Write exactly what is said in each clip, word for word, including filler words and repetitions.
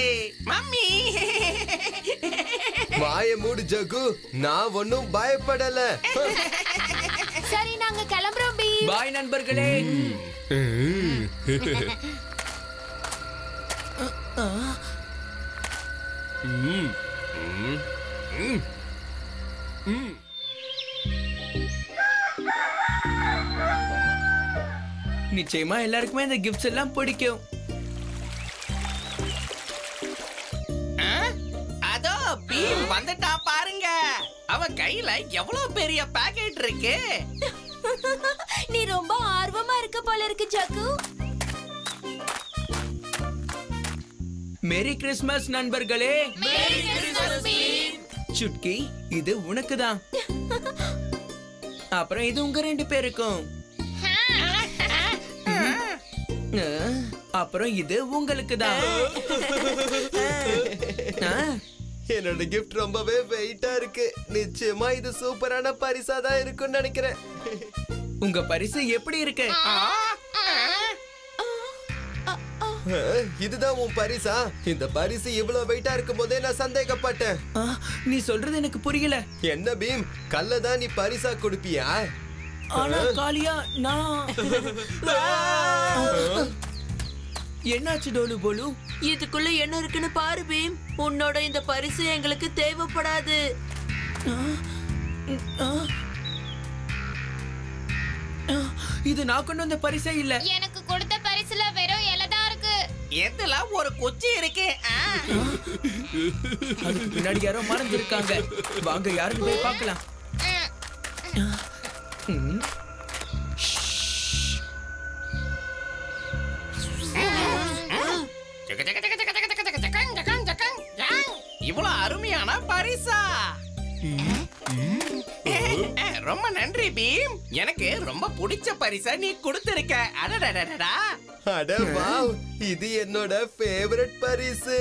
Mummy. வாய மூடு ஜகு, நான் ஒன்னும் பயப்படல. சரி நாங்க கிளம்புறோம் பீ. பாய் நண்பர்களே. நிச்சயமா எல்லாருக்குமே இந்த கிஃப்ட்ஸ் எல்லாம் பிடிக்கும். அதோ பீம் வந்துட்டா பாருங்க. அவன் கையில எவ்வளவு பெரிய பாக்கெட் இருக்கு. நீ ரொம்ப ஆர்வமா இருக்க போல இருக்கு ஜக்கு. மேரி கிறிஸ்மஸ் நண்பர்களே. Merry Christmas beam. சுட்கி, இது உனக்கு தான். அப்புறம் இது உங்க ரெண்டு பேருக்கும். அப்புறம் இது உங்களுக்கு தான். என்னோட கிஃப்ட் ரொம்பவே வெயிட்டா இருக்கு. நிச்சயமா இது சூப்பரான பரிசா தான் இருக்கும்னு நினைக்கிறேன். உங்க பரிசு எப்படி இருக்கு? இதுதான் உன் பரிசா? இந்த பரிசு இவ்வளவு வெயிட்டா இருக்கும் போதே நான் சந்தேகப்பட்டேன். நீ சொல்றது எனக்கு புரியல. என்ன பீம், கல்லதான் நீ பரிசா கொடுப்பியா? ஆனா காலியா நான். என்னாச்சு டோலு போலு? இதுக்குள்ள என்ன இருக்குன்னு பாரு பீம். உன்னோட இந்த பரிசு எங்களுக்கு தேவைப்படாது. இது நான் கொண்டு வந்த பரிசே இல்ல. எனக்கு கொடுத்த பரிசுல வெறும் இலதான் இருக்கு. எதுல ஒரு குச்சி இருக்கு. அதுக்கு பின்னாடி யாரோ மறைஞ்சிருக்காங்க. வாங்க யாருன்னு போய் பார்க்கலாம். இவ்வளவு அருமையான பரிசா. ரொம்ப நன்றி பீம். எனக்கு ரொம்ப பிடிச்ச பரிசா நீ கொடுத்திருக்க. அடடடடா. அட வாவ், இது என்னோட ஃபேவரட் பரிசு.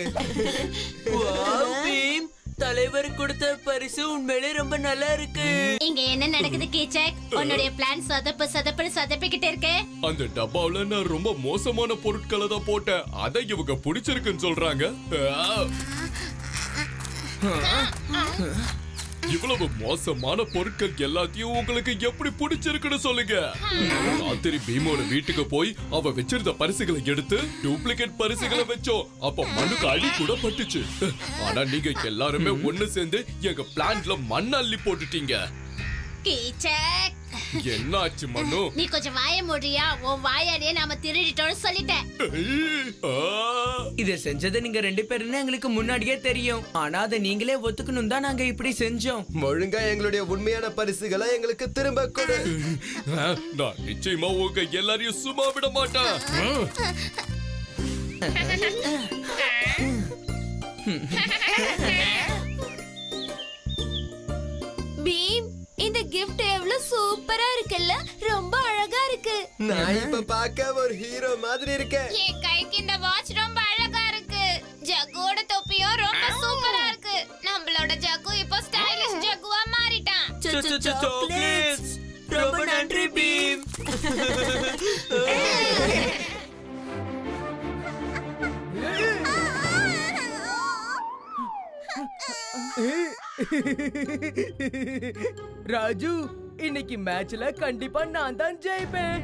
வாவ் பீம், தலைவர் கொடுத்த பரிசு உண்மையிலே ரொம்ப நல்லா இருக்கு. இங்க என்ன நடக்குது கீச்சக்? உன்னுடைய பிளான் சொதப்பு சொதப்பு சொதப்பிக்கிட்டே இருக்கே. அந்த டப்பாவுல நான் ரொம்ப மோசமான பொருட்களை தான் போட்டேன். அதை இவங்க பிடிச்சிருக்குன்னு சொல்றாங்க. இவ்வளவு மோசமான பொருட்கள் எல்லாத்தையும் உங்களுக்கு எப்படி பிடிச்சிருக்குன்னு சொல்லுங்க. ராத்திரி பீமோட வீட்டுக்கு போய் அவ வச்சிருந்த பரிசுகளை எடுத்து டூப்ளிகேட் பரிசுகளை வச்சோம். அப்ப மண்ணுக்கு அடி கூட பட்டுச்சு. ஆனா நீங்க எல்லாருமே ஒண்ணு சேர்ந்து எங்க பிளான்ல மண் அள்ளி போட்டுட்டீங்க. கீச்சக், என்னாச்சு மண்ணு? நீ கொஞ்சம் வாய மூடியா? உன் வாயாடியே நாம திருடிட்டோம்னு சொல்லிட்டேன். இத செஞ்சது நீங்க ரெண்டு பேருன்னு எங்களுக்கு முன்னாடியே தெரியும். ஆனா அதை நீங்களே ஒத்துக்கணும் தான் நாங்க இப்படி செஞ்சோம். ஒழுங்கா எங்களுடைய உண்மையான பரிசுகளை எங்களுக்கு திரும்ப கொடு. நான் நிச்சயமா உங்க எல்லாரையும் சும்மா விட மாட்டேன். பீம், இந்த கிஃப்ட் எவ்வளவு சூப்பரா இருக்குல்ல? ரொம்ப அழகா இருக்கு. நான் இப்ப பார்க்க ஒரு ஹீரோ மாதிரி இருக்கேன். என் கைக்கு இந்த வாட்ச் ரொம்ப அழகா இருக்கு. ஜக்குவோட தொப்பியும் ரொம்ப சூப்பரா இருக்கு. நம்மளோட ஜக்கு இப்போ ஸ்டைலிஷ் ஜக்குவா மாறிட்டான். சாக்லேட்ஸ். ரொம்ப நன்றி பீம். ராஜு, இன்னைக்கு மேட்ச்ல கண்டிப்பா நான் தான் ஜெயிப்பேன்.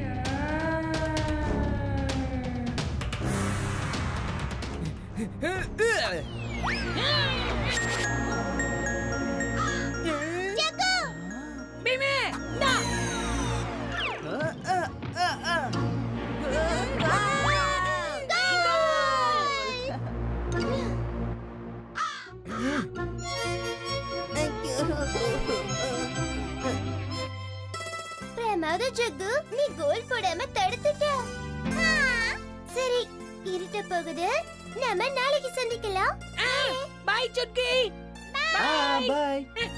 பீமே, நா. பிரமாத ஜக்கு, நீ கோல் போடாம தடுத்துட்ட. சரி, இருட்ட போகுது. நாம நாளைக்கு சந்திக்கலாம். பை சுட்கி. பை.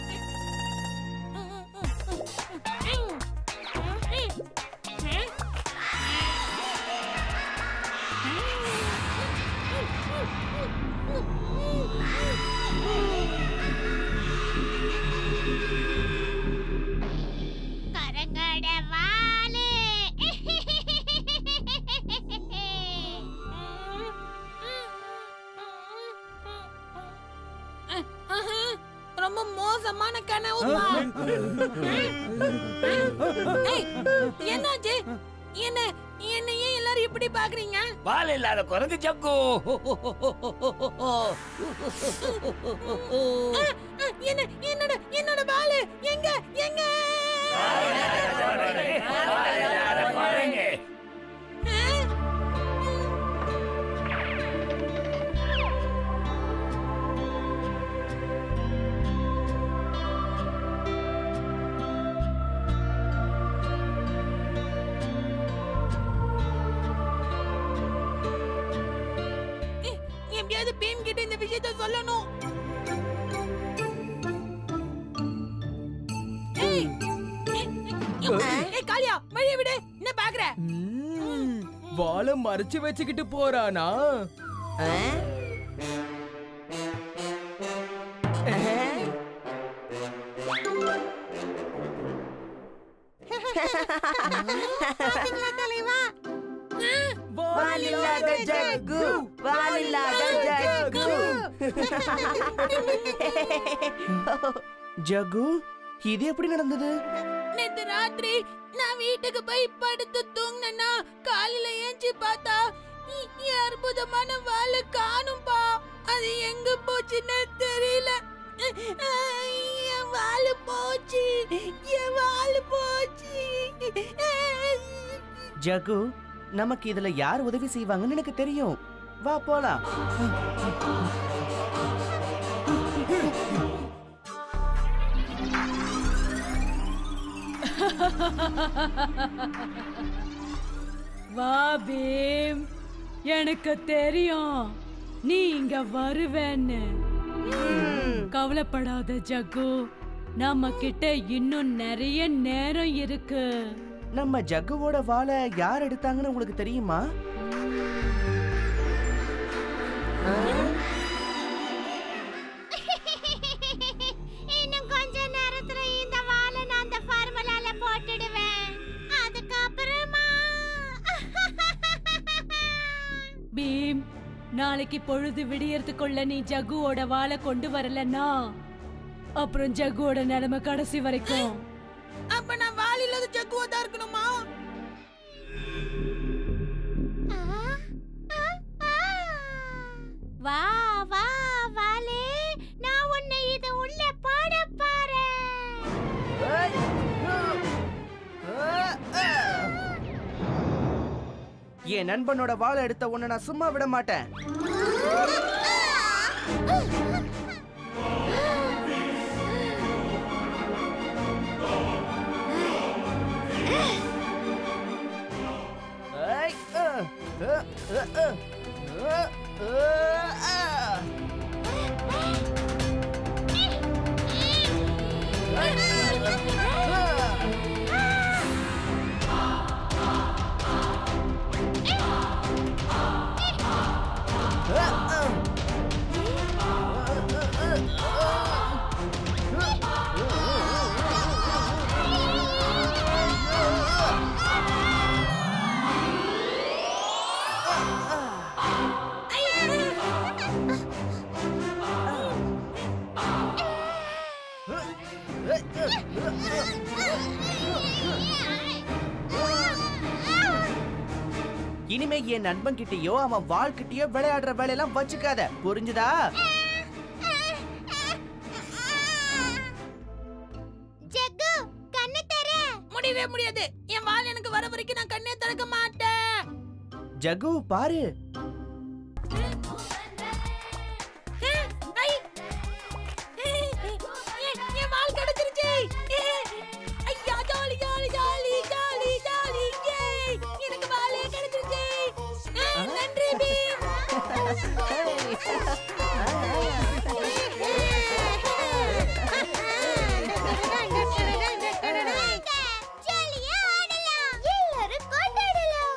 கரங்கடவாலே. ரொம்ப மோசமான கனவுப்பா. ஏய், என்னாச்சு? என்ன என்ன ஏன் எல்லாரும் இப்படி பாக்குறீங்க? வால் இல்லாத குரங்கு ஜக்கு. என்ன என்னோட என்னோட பால் எங்க எங்க? எப்படியாவது பீம் கிட்ட இந்த விஷயத்தை சொல்லணும். ஏய் ஏய் காளியா, வழிய விடு. என்ன பாக்குற? வாளை மறைச்சு வச்சுக்கிட்டு போறானா? தலைவா, வாலில்லாத ஜக்கு, வாலில்லாத ஜக்கு. ஜகு, இது எப்படி நடந்தது? நேத்து ராத்திரி நான் வீட்டுக்கு போய் படுத்து தூங்கினா காலையில ஏஞ்சி பார்த்தா இ- இ- அற்புதமான வாழை காணும்பா. அது எங்க போச்சுன்னு தெரியல. என் வாழை போச்சு, என் வாழை போச்சு. ஜகு, நமக்கு இதுல யார் உதவி செய்வாங்கன்னு எனக்கு தெரியும். வா போலாம். வா பீம், எனக்கு தெரியும் நீ இங்க வருவேன்னு. கவலைப்படாத ஜக்கு, நம்ம கிட்ட இன்னும் நிறைய நேரம் இருக்கு. நம்ம ஜக்குவோட வாளை யார் எடுத்தாங்கன்னு உங்களுக்கு தெரியுமா? இன்னும் கொஞ்ச நேரத்துல இந்த வாளை நான் அந்த ஃபார்முலால போட்டுடுவேன். அதுக்கப்புறமா பீம், நாளைக்கு பொழுது விடியறதுக்குள்ள நீ ஜகுவோட வாளை கொண்டு வரலன்னா அப்புறம் ஜகுவோட நிலைமை கடைசி வரைக்கும். அப்ப நான் வால் இல்லாத ஜக்குவா தான் இருக்கணுமா? வா வா வாலே, நான் உன்னை இது உள்ள பாட பாறேன். என் நண்பனோட வாளை எடுத்த உன்னை நான் சும்மா விட மாட்டேன். ஐ, அ, அ, அ, அ, அ, அ. இனிமே என் நண்பன் கிட்டயோ அவன் வாள் கிட்டயோ விளையாடுற வேலையெல்லாம் வச்சுக்காத, புரிஞ்சுதா? ஜக்கு, கண்ணு தர. முடியவே முடியாது. என் வால் எனக்கு வர வரைக்கும் நான் கண்ணே திறக்க மாட்டேன். ஜகு பாரு. என் வால் கிடைச்சிருச்சு. ஐயா, jolly jolly jolly jolly jolly. எனக்கு வாலே கிடைச்சிருச்சு. நன்றி பீம். ஜாலியா ஆடலாம், எல்லாரும் கொண்டாடலாம்.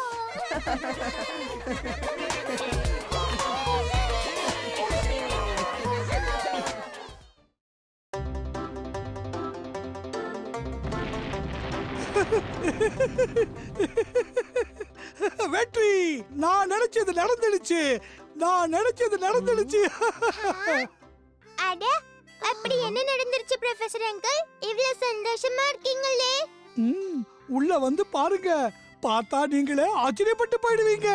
வெற்றி! நான் நினைச்சது நடந்துடுச்சு. நான் நினைச்சது நடந்துடுச்சு. அட, அப்படி என்ன நடந்துருச்சு ப்ரொஃபசர் அங்கிள்? இவ்ளோ சந்தோஷமா இருக்கீங்களே. ம், உள்ள வந்து பாருங்க. பார்த்தா நீங்களே ஆச்சரியப்பட்டு போயிடுவீங்க.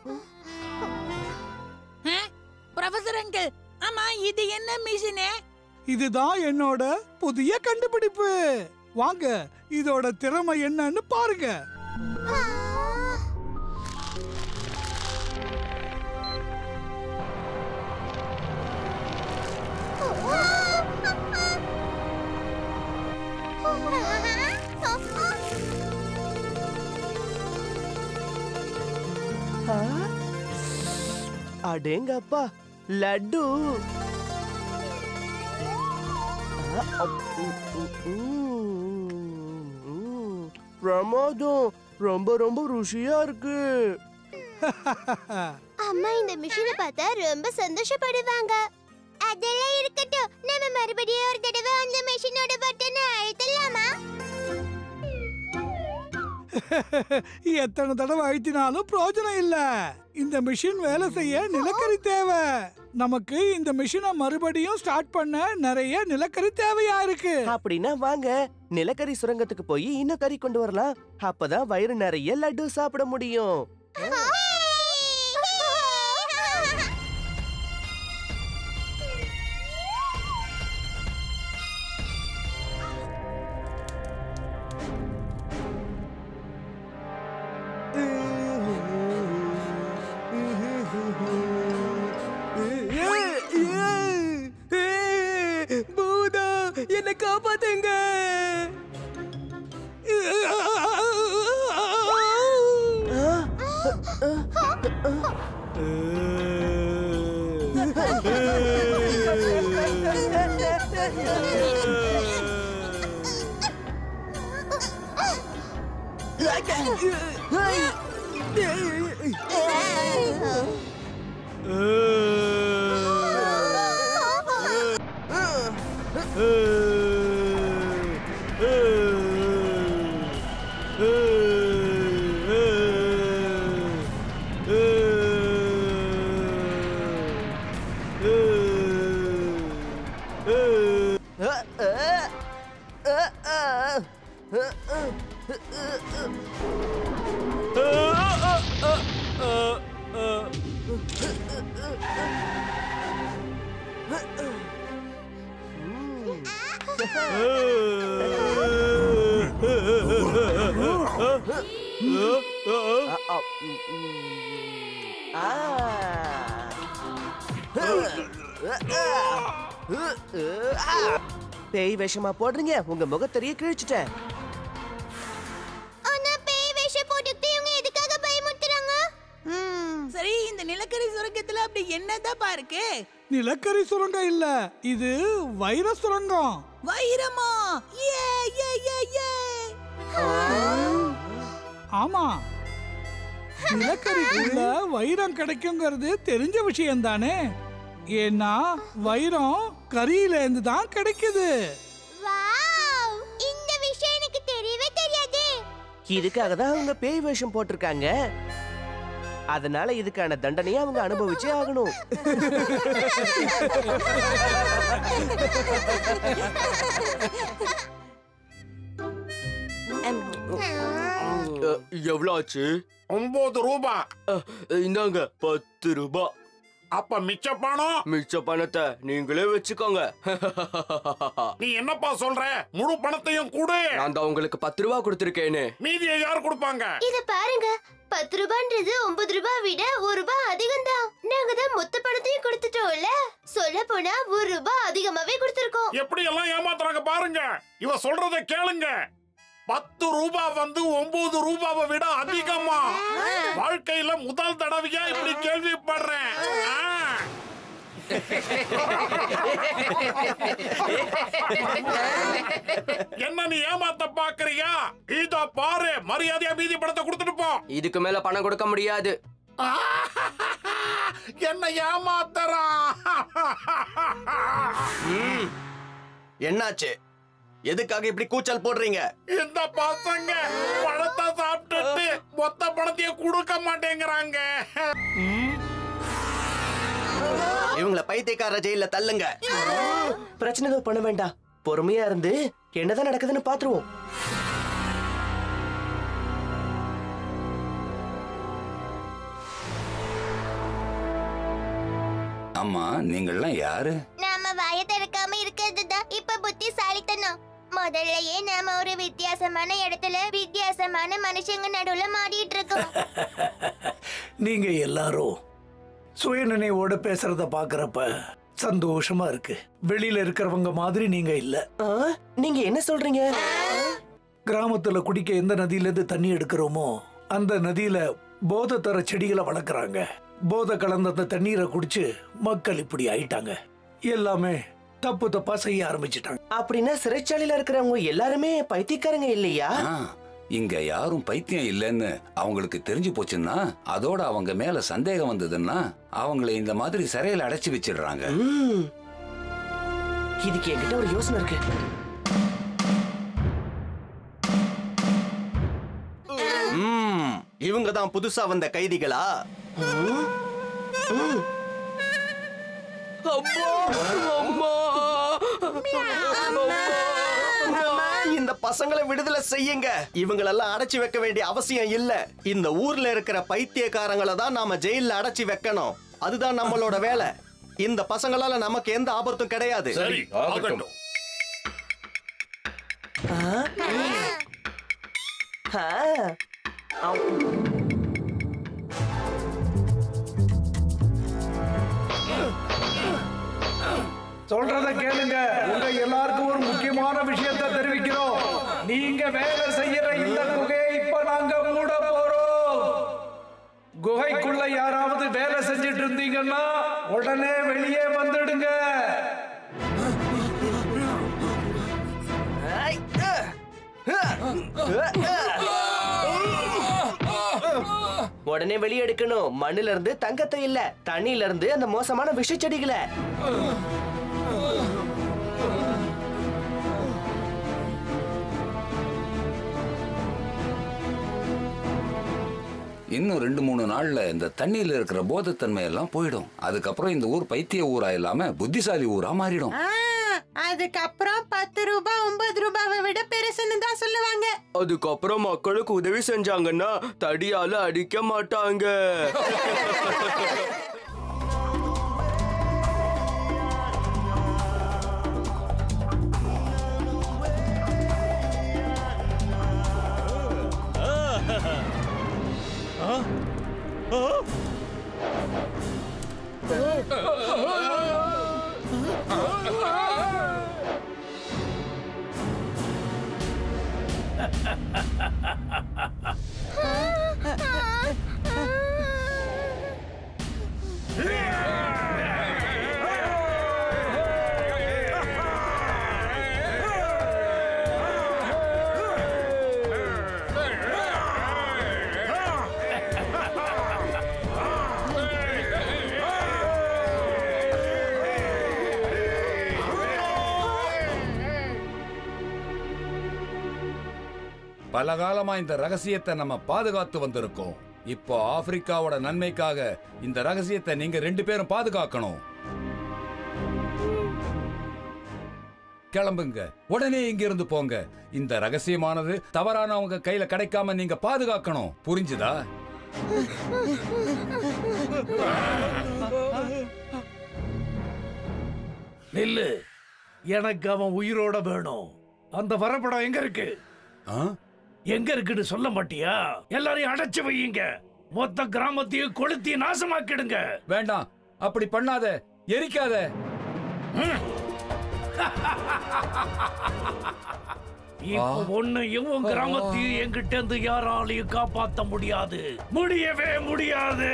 ப்ரொஃபசர் அங்கிள், ஆமா இது என்ன மிஷினே? இதுதான் என்னோட புதிய கண்டுபிடிப்பு. வாங்க இதோட திறமை என்னன்னு பாருங்க. அடேங்கப்பா, லட்டு. பிரமாதம், ரொம்ப ரொம்ப ருசியா இருக்கு. அம்மா இந்த மிஷினை பார்த்தா ரொம்ப சந்தோஷப்படுவாங்க. அதெல்லாம் இருக்கட்டும், நம்ம மறுபடியும் ஒரு தடவை அந்த மிஷினோட பட்டனை அழுத்தலாமா? எத்தனை தடவை அழுத்தினாலும் பிரயோஜனம் இல்ல. இந்த மிஷின் வேலை செய்ய நிலக்கரி தேவை. நமக்கு இந்த மிஷினை மறுபடியும் ஸ்டார்ட் பண்ண நிறைய நிலக்கரி தேவையா இருக்கு. அப்படின்னா வாங்க நிலக்கரி சுரங்கத்துக்கு போய் இன்னும் கறி கொண்டு வரலாம். அப்பதான் வயிறு நிறைய லட்டு சாப்பிட முடியும். பூதா, என்னை காப்பாத்துங்க. பேய் வேஷமா போடுறீங்க, உங்க முகத்தறிய கிழிச்சிட்டேன். ஆனா பேய் வேஷம் போட்டுட்டு இவங்க எதுக்காக பயமுறுத்துறாங்க? சரி, இந்த நிலக்கரி சுரங்கத்துல அப்படி என்னதான் பாருக்கு? நிலக்கரி சுரங்கம் இல்ல, இது வைர சுரங்கம். வைரமா? ஏ ஏ ஏ ஏ. ஆமா, நிலக்கரிக்குள்ள வைரம் கிடைக்குங்கிறது தெரிஞ்ச விஷயம் தானே. ஏன்னா வைரம் கரியில இருந்து தான் கிடைக்குது. வாவ், இந்த விஷயம் எனக்கு தெரியவே தெரியாது. இதுக்காக தான் அவங்க பேய் வேஷம் போட்டிருக்காங்க. அதனால இதுக்கான தண்டனையை அவங்க அனுபவிச்சே ஆகணும். எவ்வளவு ஆச்சு? ஒன்பது ரூபா. இந்தாங்க பத்து ரூபா. அப்ப மிச்ச பணம்? மிச்ச பணத்தை நீங்களே வச்சுக்கோங்க. நீ என்னப்பா சொல்ற? முழு பணத்தையும் கொடு. நான் தான் உங்களுக்கு பத்து ரூபா கொடுத்திருக்கேன்னு. மீதியை யார் கொடுப்பாங்க? இத பாருங்க, பத்து ரூபான்றது ஒன்பது ரூபாய் விட ஒரு ரூபாய் அதிகம் தான். நாங்க தான் மொத்த பணத்தையும் கொடுத்துட்டோம்ல. சொல்ல போனா ஒரு ரூபாய் அதிகமாவே கொடுத்திருக்கோம். எப்படி எல்லாம் ஏமாத்துறாங்க பாருங்க. இவ சொல்றத கேளுங்க. பத்து ரூபாய் வந்து ஒன்பது ரூபாவை விட அதிகமா? வாழ்க்கையில முதல் தடவையா இப்படி கேள்விப்படுறேன். என்ன நீ ஏமாத்த பாக்குறியா? இதோ பாரு, மரியாதையா மீதி பணத்தை கொடுத்துட்டு போ. இதுக்கு மேல பணம் கொடுக்க முடியாது. என்ன ஏமாத்துறான். என்னாச்சு? எதுக்காக இப்படி கூச்சல் போடுறீங்க? இந்த பசங்க பணத்தை சாப்பிட்டுட்டு மொத்த பணத்தையும் கொடுக்க மாட்டேங்கிறாங்க. இவங்கள பைத்தியக்கார ஜெயில தள்ளுங்க. பிரச்சனை எதுவும் பண்ண வேண்டாம், பொறுமையா இருந்து என்னதான் நடக்குதுன்னு பாத்துருவோம். அம்மா, நீங்கள்லாம் யாரு? நாம வாய திறக்காம இருக்கிறதுதான் இப்ப புத்திசாலித்தனம். முதல்லயே நாம ஒரு வித்தியாசமான இடத்துல வித்தியாசமான மனுஷங்க நடுவுல மாடிட்டு இருக்கோம். நீங்க எல்லாரும் சுயநினைவோட பேசுறத பாக்குறப்ப சந்தோஷமா இருக்கு. வெளியில இருக்கிறவங்க மாதிரி நீங்க இல்ல. நீங்க என்ன சொல்றீங்க? கிராமத்துல குடிக்க எந்த நதியில இருந்து தண்ணி எடுக்கிறோமோ அந்த நதியில போதை தர செடிகளை வளர்க்குறாங்க. போதை கலந்த அந்த தண்ணீரை குடிச்சு மக்கள் இப்படி ஆயிட்டாங்க. எல்லாமே தப்பு தப்பா செய்ய ஆரம்பிச்சிட்டாங்க. அப்படின்னா சிறைச்சாலையில இருக்கிறவங்க எல்லாருமே பைத்தியக்காரங்க இல்லையா? இங்க யாரும் பைத்தியம் இல்லைன்னு அவங்களுக்கு தெரிஞ்சு போச்சுன்னா, அதோட அவங்க மேல சந்தேகம் வந்ததுன்னா அவங்களை இந்த மாதிரி சிறையில அடைச்சு வச்சிடுறாங்க. இதுக்கு என்கிட்ட ஒரு யோசனை இருக்கு. இவங்க தான் புதுசா வந்த கைதிகளா? இந்த பசங்களை விடுதலை செய்யுங்க. இவங்களெல்லாம் அடைச்சு வைக்க வேண்டிய அவசியம் இல்ல. இந்த ஊர்ல இருக்கிற பைத்தியக்காரங்களை தான் நாம ஜெயில அடைச்சு வைக்கணும். அதுதான் நம்மளோட வேலை. இந்த பசங்களால நமக்கு எந்த ஆபத்தும் கிடையாது. சரி, ஆகட்டும். சொல்றத கேளுங்க. உங்க எல்லாருக்கும் ஒரு முக்கியமான விஷயத்தை தெரிவிக்கிறோம். நீங்க வேலை செய்யற இந்த குகையை இப்ப நாங்க மூட போறோம். குகைக்குள்ள யாராவது வேலை செஞ்சிட்டு இருந்தீங்கன்னா உடனே வெளியே வந்துடுங்க. உடனே வெளியே எடுக்கணும். மண்ணுல இருந்து தங்கத்தை இல்ல, தண்ணியில இருந்து அந்த மோசமான விஷ செடிகளை. இன்னும் ரெண்டு மூணு நாள்ல இந்த தண்ணியில இருக்கிற போதைத்தன்மை எல்லாம் போயிடும். அதுக்கப்புறம் இந்த ஊர் பைத்திய ஊரா இல்லாம புத்திசாலி ஊரா மாறிடும். அதுக்கப்புறம் பத்து ரூபாய் ஒன்பது ரூபாவை விட பெருசுன்னு தான் சொல்லுவாங்க. அதுக்கப்புறம் மக்களுக்கு உதவி செஞ்சாங்கன்னா தடியால அடிக்க மாட்டாங்க. பல காலமா இந்த ரகசியத்தை நம்ம பாதுகாத்து வந்திருக்கோம். இப்போ ஆப்பிரிக்காவோட நன்மைக்காக இந்த ரகசியத்தை நீங்க ரெண்டு பேரும் பாதுகாக்கணும். கிளம்புங்க, உடனே இங்க இருந்து போங்க. இந்த ரகசியமானது தவறானவங்க கையில கிடைக்காம நீங்க பாதுகாக்கணும். புரிஞ்சுதா? நில்லு. எனக்கு அவன் உயிரோட வேணும். அந்த வரப்படம் எங்க இருக்கு? எங்க இருக்குன்னு சொல்ல மாட்டியா? எல்லாரையும் அடைச்சு வையுங்க. மொத்த கிராமத்தையும் கொளுத்தி நாசமாக்கிடுங்க. வேண்டாம், அப்படி பண்ணாத, எரிக்காத. இப்ப ஒன்னையும் உன் கிராமத்தையும் என்கிட்ட இருந்து யாராலையும் காப்பாத்த முடியாது. முடியவே முடியாது.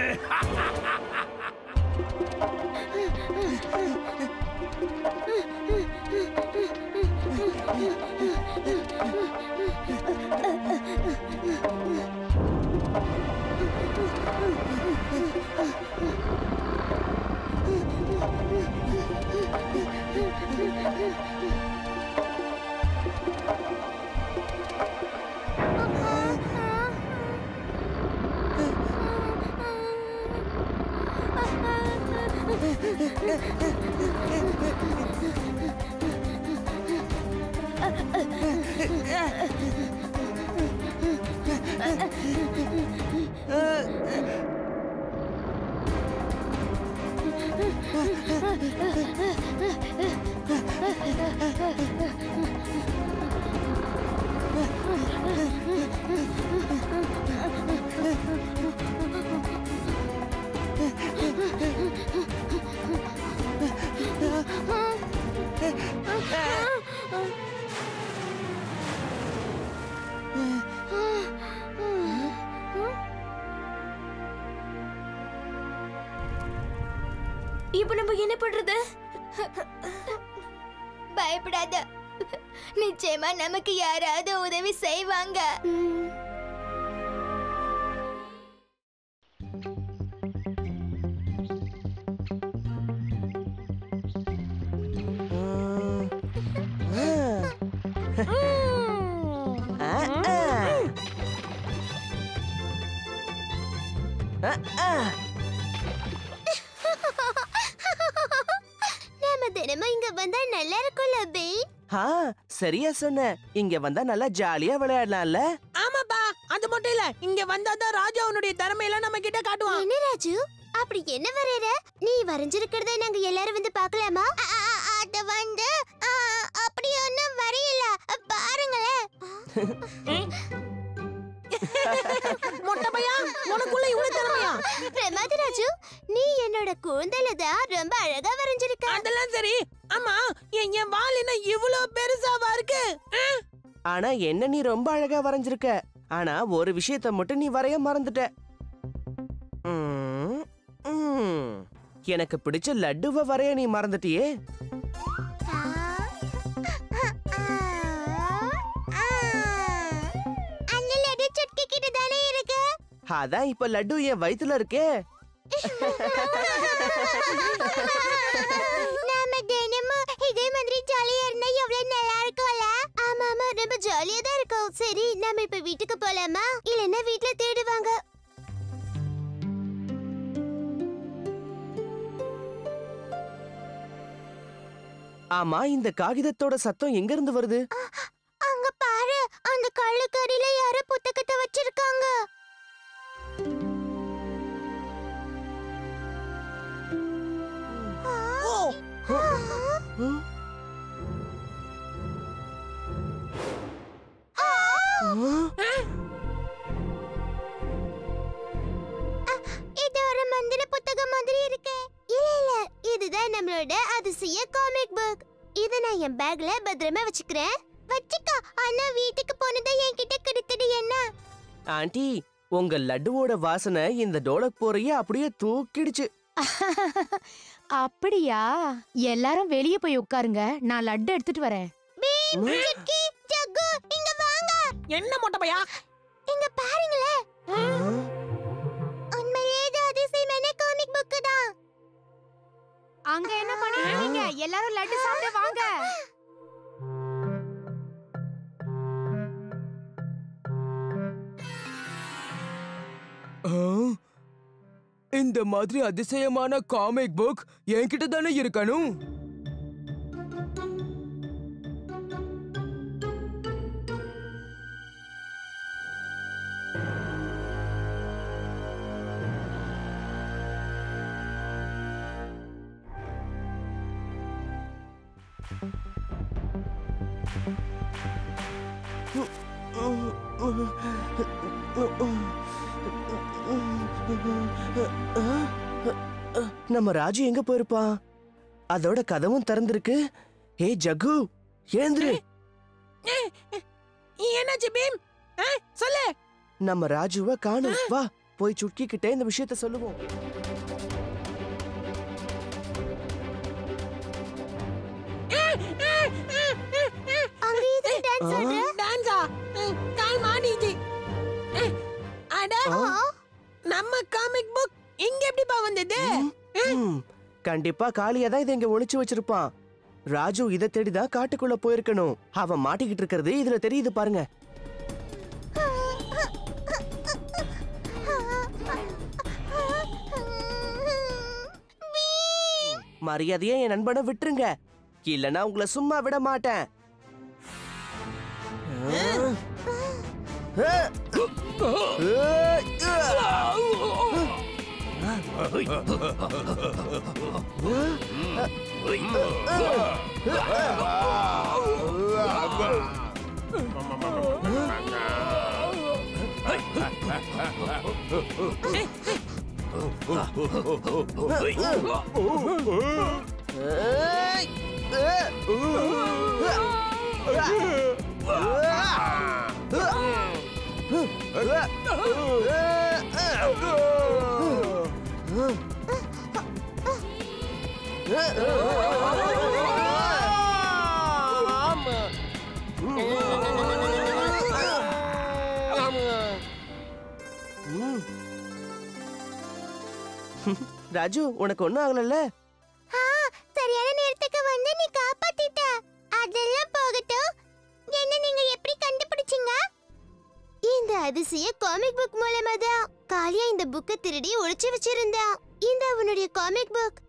இப்ப நம்ம என்ன பண்றது? பயப்படாத, நிச்சயமா நமக்கு யாராவது உதவி செய்வாங்க. நாம தினமும் இங்க வந்தா நல்லா இருக்கும்ல பே? ஆ, சரியா சொன்ன. இங்க வந்தா நல்லா ஜாலியா விளையாடலாம்ல. ஆமாப்பா, அது மட்டும் இல்ல, இங்க வந்தாதான் ராஜா அவனுடைய திறமையெல்லாம் நம்ம கிட்ட காட்டுவான். என்ன ராஜு, அப்படி என்ன வரையற? நீ வரைஞ்சிருக்கிறத நாங்க எல்லாரும் வந்து பார்க்கலாமா? அது வந்து அப்படி ஒண்ணும் வரையல, பாருங்களேன். மொட்டை பையா, உனக்குள்ள இவ்வளவு திறமையா? பிரமாத ராஜு, நீ என்னோட கூந்தல தான் ரொம்ப அழகா வரைஞ்சிருக்க. அதெல்லாம் சரி. ஆமா, என் என் வால் என்ன இவ்வளவு பெருசாவா இருக்கு? ஆனா என்ன நீ ரொம்ப அழகா வரைஞ்சிருக்க. ஆனா ஒரு விஷயத்தை மட்டும் நீ வரைய மறந்துட்ட. ம், ம். எனக்கு பிடிச்ச லட்டுவை வரைய நீ மறந்துட்டியே. அதான் இப்ப லட்டு என் வயித்துல இருக்கே. நாம தினமும் இதே மாதிரி ஜாலியா இருந்தா எவ்வளவு நல்லா இருக்கும்ல? ஆமா ஆமா, ரொம்ப ஜாலியா தான் இருக்கும். சரி, நாம இப்ப வீட்டுக்கு போலாமா? இல்லன்னா வீட்ல தேடுவாங்க. ஆமா, இந்த காகிதத்தோட சத்தம் எங்க இருந்து வருது? அங்க பாரு, அந்த கள்ளுக்கடியில யாரோ புத்தகத்தை வச்சிருக்காங்க. இது ஒரு மந்திர புத்தகம் மாதிரி இருக்கு. இல்ல இல்ல, இதுதான் நம்மளோட அதிசய காமிக் புக். இத நான் என் பேக்ல பத்திரமா வச்சுக்கிறேன். வச்சுக்கோ, ஆனா வீட்டுக்கு போனதை என்கிட்ட கொடுத்துடு என்ன? ஆண்டி, உங்க லட்டுவோட வாசனை இந்த டோலக் போறைய அப்படியே தூக்கிடுச்சு. அப்படியா? எல்லாரும் வெளியே போய் உட்காருங்க, நான் லட்டு எடுத்துட்டு வரேன். பீம், சிக்கி, ஜக்கு, இங்க வாங்க. என்ன மொட்டை பையா? இங்க பாருங்களே. உண்மையிலேயே இது அதிசயமான காமிக் புக் தான். அங்க என்ன பண்ணிட்டு இருக்கீங்க? எல்லாரும் லட்டு சாப்பிட வாங்க. இந்த மாதிரி அதிசயமான காமிக் புக் என்கிட்ட தானே இருக்கணும். நம்ம ராஜு எங்க போயிருப்பான்? அதோட கதவும் திறந்திருக்கு. ஏ ஜக்கு, எழுந்துரு. என்னாச்சு பீம்? சொல்லு. நம்ம ராஜுவை காணோம். வா, போய் சுட்கி கிட்ட இந்த விஷயத்தை சொல்லுவோம். டான்ஸா? கால் மாட்டிச்சு. அட, நம்ம காமிக் புக் இங்க எப்படிப்பா வந்தது? கண்டிப்பா காளியா தான் இதை இங்க ஒளிச்சு வச்சிருப்பான். ராஜு இதை தேடிதான் காட்டுக்குள்ள போயிருக்கணும். அவன் மாட்டிக்கிட்டு இருக்கிறது இதுல தெரியுது பாருங்க. மரியாதையா என் நண்பனை விட்டுருங்க, இல்லனா உங்களை சும்மா விட மாட்டேன். ராஜு, உனக்கு ஒண்ணும் ஆகலல்ல? சரியான நேரத்துக்கு வந்து நீ காப்பாத்திட்ட. அதெல்லாம் போகட்டும், என்ன நீங்க எப்படி கண்டுபிடிச்சீங்க? இந்த அதிசய காமிக் புக் மூலமா தான். காளியா இந்த புக்கை திருடி ஒளிச்சு வச்சிருந்தா. இந்த அவனுடைய காமிக் புக்.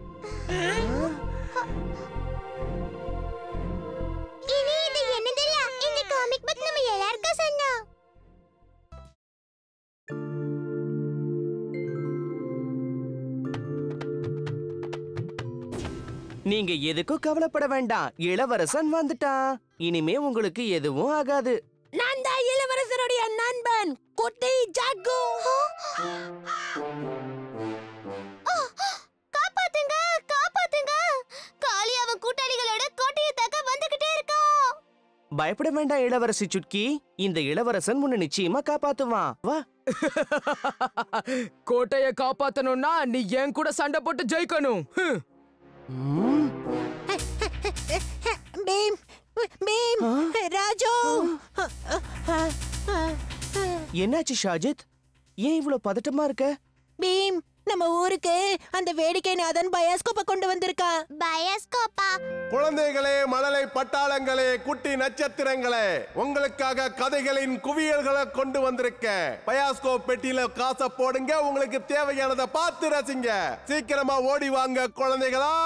இனி இது என்னதில்ல, இந்த காமிக் புக் நம்ம எல்லாருக்கும் சொன்னோம். நீங்க எதுக்கும் கவலைப்பட வேண்டாம், இளவரசன் வந்துட்டான். இனிமே உங்களுக்கு எதுவும் ஆகாது. நான் தான் இளவரசருடைய நண்பன் குட்டி ஜக்கு. காப்பாத்துங்க, காப்பாத்துங்க. காளி அவன் கூட்டாளிகளோட கோட்டையை தாக்க வந்துகிட்டே இருக்கான். பயப்பட வேண்டாம் இளவரசி சுட்கி, இந்த இளவரசன் உன்னை நிச்சயமா காப்பாத்துவான். வா. கோட்டைய காப்பாத்தணும்னா நீ என் கூட சண்டை போட்டு ஜெயிக்கணும். பீம், பீம், ராஜு. என்னாச்சு ஷாஜித்? ஏன் இவ்வளவு பதட்டமா இருக்க? பீம், நம்ம ஊருக்கு அந்த வேடிக்கை நாதன் பயாஸ்கோப்பை கொண்டு வந்திருக்கான். பயாஸ்கோப்பா? குழந்தைகளே, மழலை பட்டாளங்களே, குட்டி நட்சத்திரங்களே, உங்களுக்காக கதைகளின் குவியல்களை கொண்டு வந்திருக்க. பயாஸ்கோப் பெட்டியில காசை போடுங்க, உங்களுக்கு தேவையானதை பார்த்து ரசிங்க. சீக்கிரமா ஓடி வாங்க குழந்தைகளா.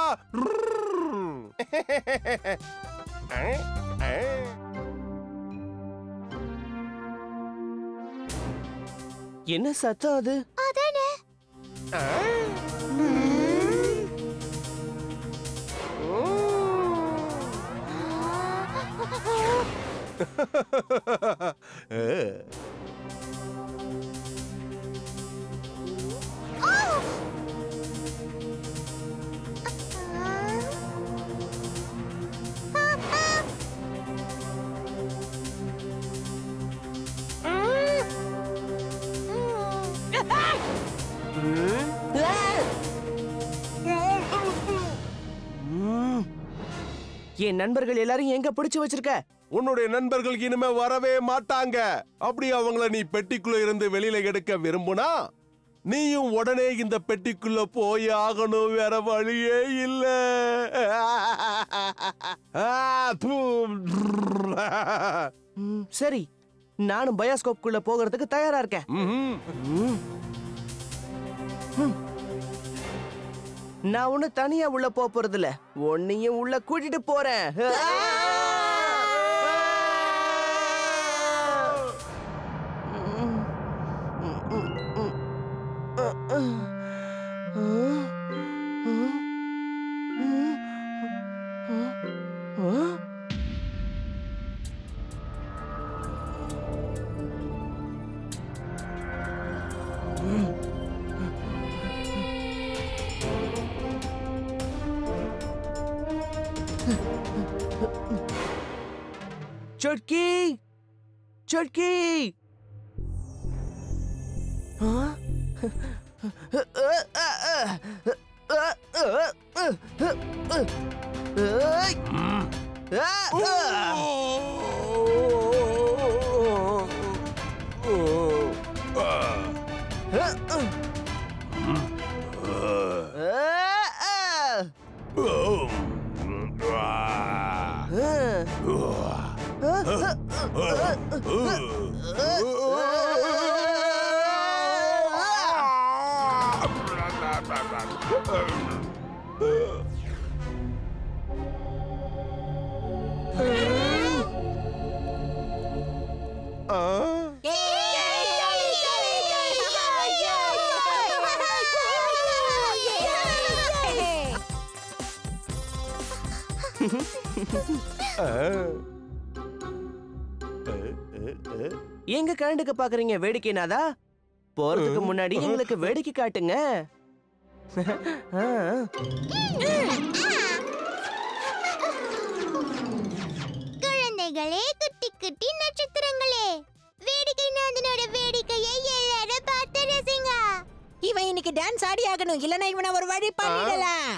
என்ன சத்தம் அது? அதானே. என் நண்பர்கள் எல்லாரும் எங்க பிடிச்சு வச்சிருக்க? உன்னுடைய நண்பர்கள் இனிமே வரவே மாட்டாங்க. அப்படி அவங்கள நீ பெட்டிக்குள்ள இருந்து வெளியில எடுக்க விரும்புனா நீயும் உடனே இந்த பெட்டிக்குள்ள போய் ஆகணும், வேற வழியே இல்ல. சரி, நானும் பயாஸ்கோப் குள்ள போகிறதுக்கு தயாரா இருக்கேன். நான் ஒண்ணு தனியா உள்ள போறது இல்ல, உன்னையும் உள்ள கூட்டிட்டு போறேன். चुटकी, चुटकी। हाँ? எங்க கரண்டுக்கு பாக்குறீங்க வேடிக்கைனாதா? போறதுக்கு முன்னாடி எங்களுக்கு வேடிக்கை காட்டுங்க. குழந்தைகளே, குட்டி குட்டி நட்சத்திரங்களே, வேடிக்கை நாதனோட வேடிக்கையை எல்லாரும் பார்த்து ரசிங்க. இவன் இன்னைக்கு டான்ஸ் ஆடி ஆகணும், இல்லனா இவனை ஒரு வழி பண்ணிடலாம்.